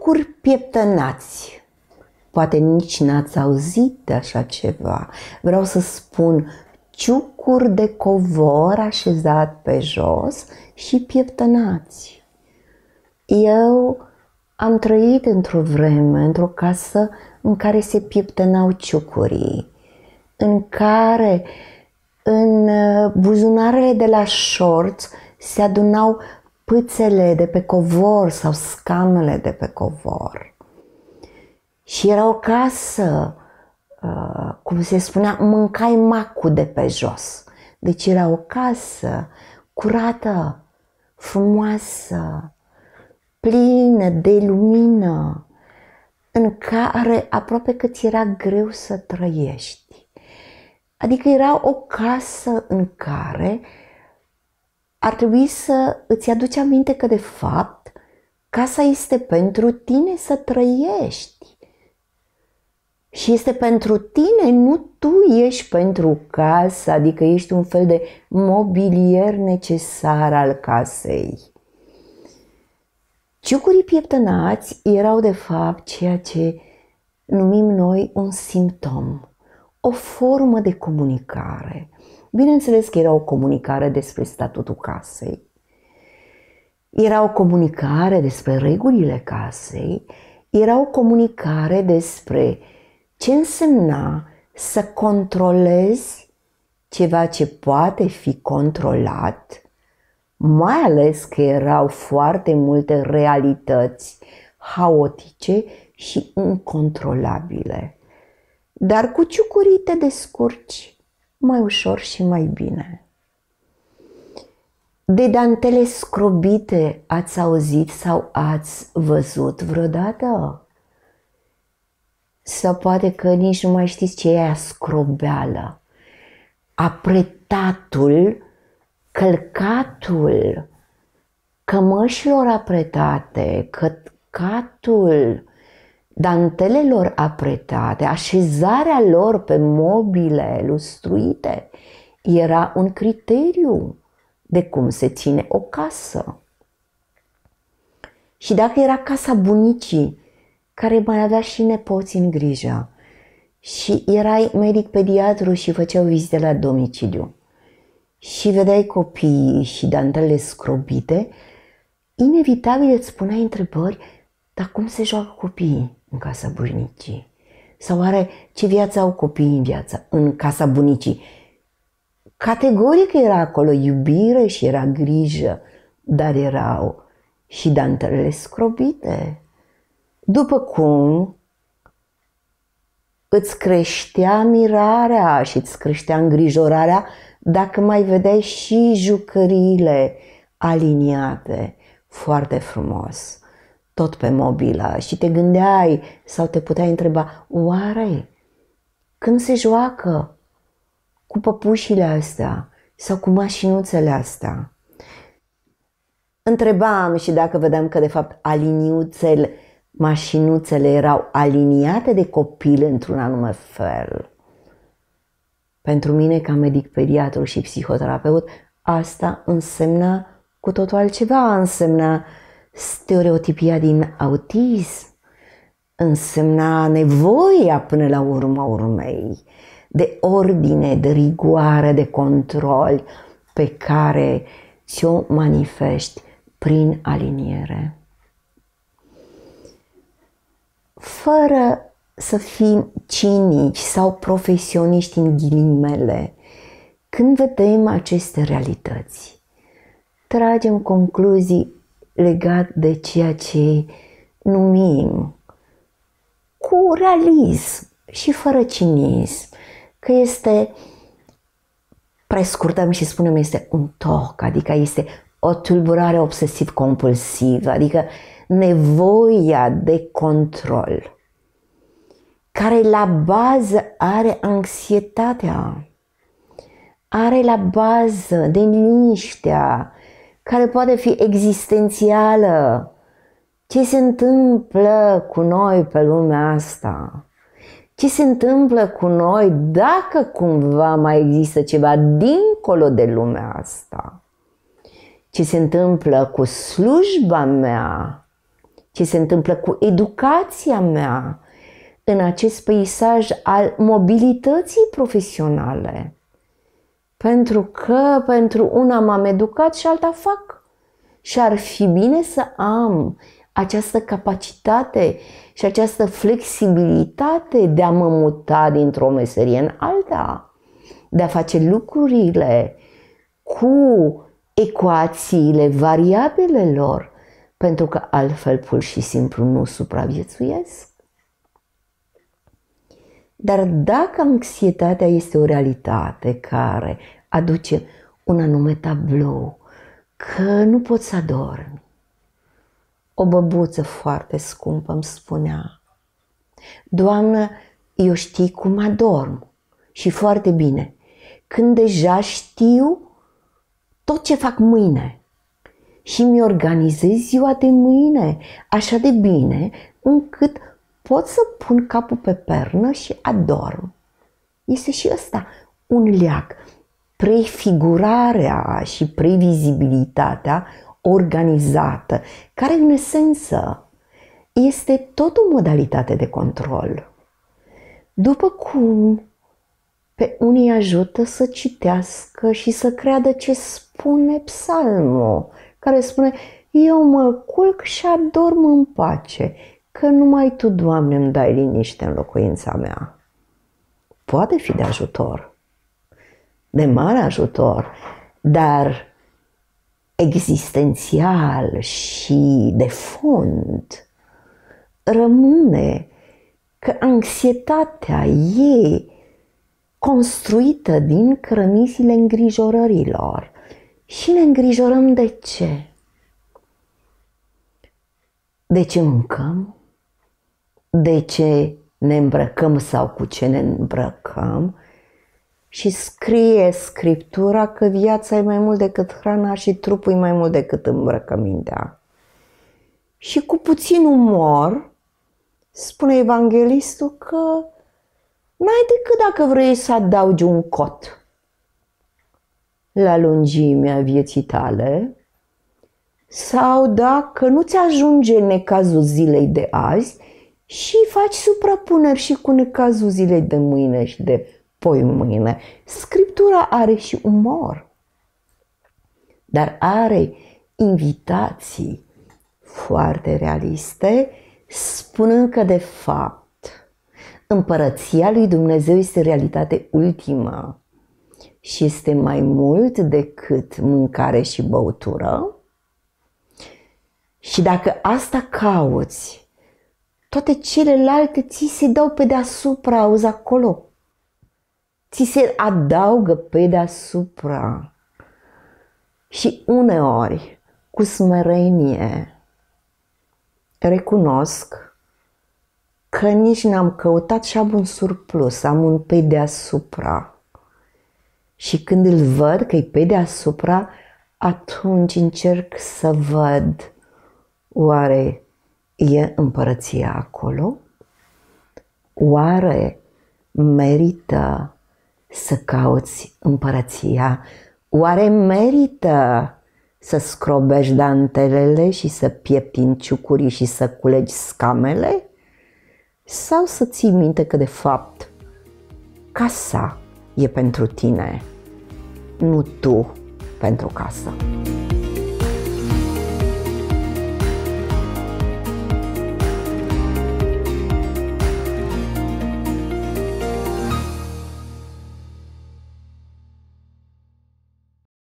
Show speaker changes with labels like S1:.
S1: ciucuri pieptănați. Poate nici n-ați auzit de așa ceva. Vreau să spun ciucuri de covor așezat pe jos și pieptănați. Eu am trăit într-o vreme, într-o casă în care se pieptănau ciucurii, în care în buzunarele de la șorț se adunau pâțele de pe covor sau scamele de pe covor. Și era o casă, cum se spunea, mâncai macul de pe jos. Deci era o casă curată, frumoasă, plină de lumină, în care aproape că ți era greu să trăiești. Adică era o casă în care ar trebui să îți aduci aminte că de fapt casa este pentru tine să trăiești. Și este pentru tine, nu tu ești pentru casă, adică ești un fel de mobilier necesar al casei. Ciucurii pieptănați erau de fapt ceea ce numim noi un simptom, o formă de comunicare. Bineînțeles că era o comunicare despre statutul casei, era o comunicare despre regulile casei, era o comunicare despre ce însemna să controlezi ceva ce poate fi controlat, mai ales că erau foarte multe realități haotice și incontrolabile. Dar cu ciucurii te descurci mai ușor și mai bine. De dantele scrobite ați auzit sau ați văzut vreodată? Sau poate că nici nu mai știți ce e aia scrobeală. Apretatul, călcatul cămășilor apretate, călcatul dantelelor apretate, așezarea lor pe mobile lustruite era un criteriu de cum se ține o casă. Și dacă era casa bunicii, care mai avea și nepoți în grijă, și erai medic pediatru și făceau vizite la domiciliu și vedeai copiii și dantelele scrobite, inevitabil îți puneai întrebări, dar cum se joacă copiii în casa bunicii? Sau oare ce viață au copiii în casa bunicii? Categoric era acolo iubire și era grijă, dar erau și dantelele scrobite. După cum îți creștea mirarea și îți creștea îngrijorarea dacă mai vedeai și jucăriile aliniate foarte frumos, tot pe mobilă, și te gândeai sau te puteai întreba, oare când se joacă cu păpușile astea sau cu mașinuțele astea? Întrebam și dacă vedeam că de fapt mașinuțele erau aliniate de copil într-un anume fel. Pentru mine, ca medic pediatru și psihoterapeut, asta însemna cu totul altceva, însemna stereotipia din autism, însemna nevoia până la urma urmei de ordine, de rigoare, de control pe care ți-o manifesti prin aliniere. Fără să fim cinici sau profesioniști în ghilimele, când vedem aceste realități, tragem concluzii legate de ceea ce numim cu realism și fără cinism, că este, prescurtăm și spunem, este un TOC, adică este o tulburare obsesiv-compulsivă, adică nevoia de control, care la bază are anxietatea, are la bază neliniștea, care poate fi existențială. Ce se întâmplă cu noi pe lumea asta? Ce se întâmplă cu noi dacă cumva mai există ceva dincolo de lumea asta? Ce se întâmplă cu slujba mea? ce se întâmplă cu educația mea în acest peisaj al mobilității profesionale. Pentru că pentru una m-am educat și alta fac. Și ar fi bine să am această capacitate și această flexibilitate de a mă muta dintr-o meserie în alta, de a face lucrurile cu ecuațiile variabilelor, pentru că altfel pur și simplu nu supraviețuiesc. Dar dacă anxietatea este o realitate care aduce un anume tablou, că nu poți să adormi, o băbuță foarte scumpă îmi spunea: Doamnă, eu știi cum adorm și foarte bine, când deja știu tot ce fac mâine și mi-organizez ziua de mâine așa de bine încât pot să pun capul pe pernă și adorm. Este și ăsta un leac. Prefigurarea și previzibilitatea organizată, care în esență este tot o modalitate de control. După cum pe unii ajută să citească și să creadă ce spune psalmul, care spune: eu mă culc și adorm în pace, că numai Tu, Doamne, îmi dai liniște în locuința mea. Poate fi de ajutor, de mare ajutor, dar existențial și de fond rămâne că anxietatea e construită din cărămizile îngrijorărilor. Și ne îngrijorăm de ce? De ce mâncăm? De ce ne îmbrăcăm sau cu ce ne îmbrăcăm? Și scrie Scriptura că viața e mai mult decât hrana și trupul e mai mult decât îmbrăcămintea. Și cu puțin umor spune evanghelistul că n-ai decât dacă vrei să adaugi un cot la lungimea vieții tale, sau dacă nu-ți ajunge necazul zilei de azi și faci suprapuneri și cu necazul zilei de mâine și de poi mâine. Scriptura are și umor, dar are invitații foarte realiste, spunând că de fapt împărăția lui Dumnezeu este realitate ultimă și este mai mult decât mâncare și băutură. Și dacă asta cauți, toate celelalte ți se dau pe deasupra, auzi acolo. Ți se adaugă pe deasupra. Și uneori, cu smerenie, recunosc că nici n-am căutat și am un surplus, am un pe deasupra. Și când îl văd că e pe deasupra, atunci încerc să văd, oare e împărăția acolo? Oare merită să cauți împărăția? Oare merită să scrobești dantelele și să pieptini ciucurii și să culegi scamele? Sau să ții minte că de fapt casa e pentru tine, nu tu pentru casă?